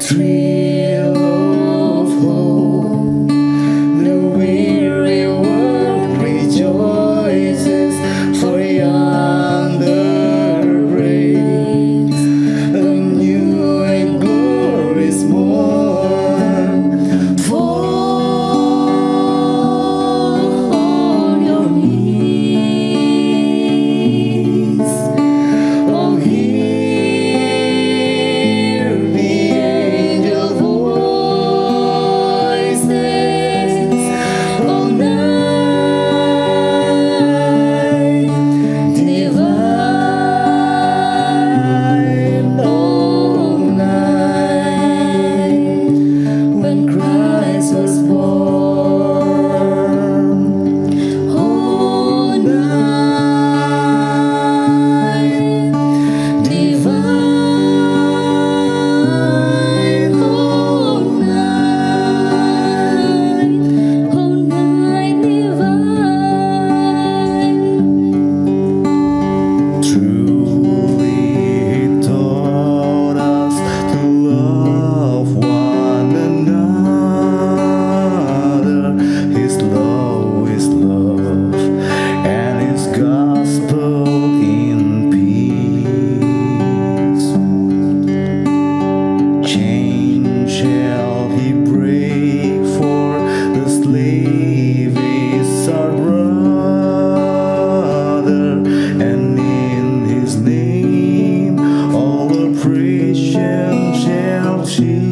thrill of hope. The weary world rejoices, for yonder breaks a new and glorious morn. Fall on your knees, oh, hear the angel voices. Oh, night divine, oh, night when Christ was born. Oh, night divine, oh, night divine. Truly He taught us to love one another. His love is love, and His gospel in peace. Chain shall He break, for the slave is our brother, and in His name all oppression shall cease.